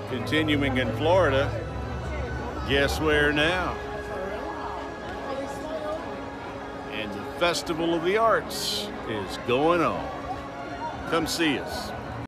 Continuing in Florida, guess where now? And the Festival of the Arts is going on. Come see us.